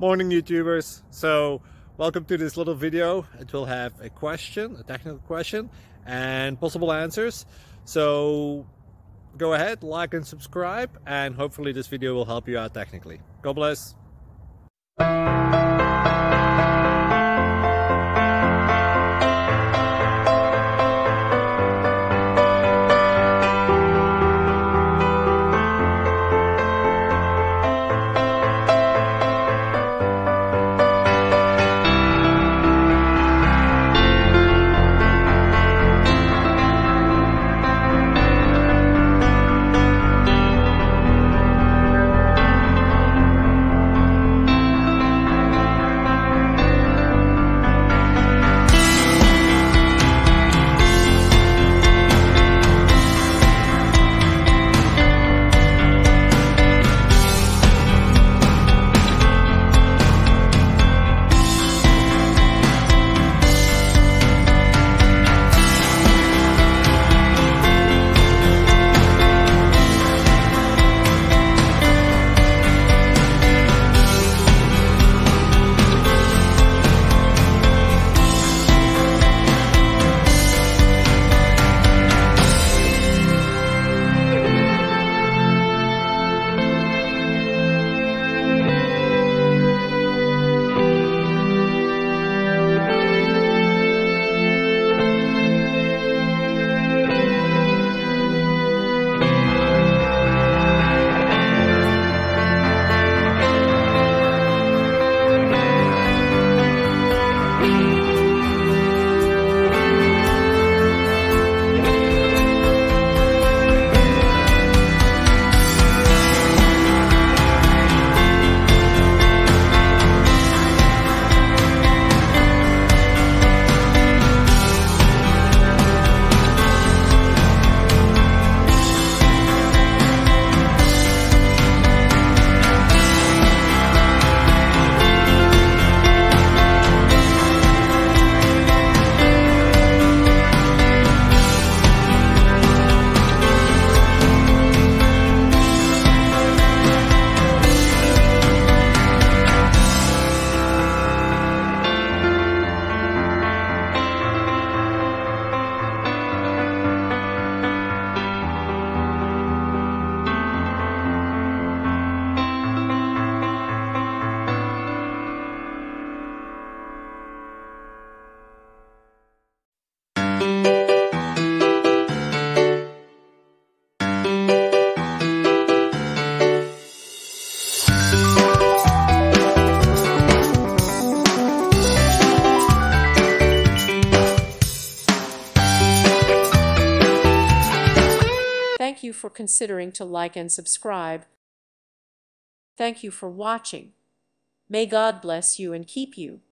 Morning YouTubers. So welcome to this little video. It will have a question, a technical question, and possible answers. So go ahead, like and subscribe, and hopefully this video will help you out technically. God bless. Thank you for considering to like and subscribe. Thank you for watching. May God bless you and keep you.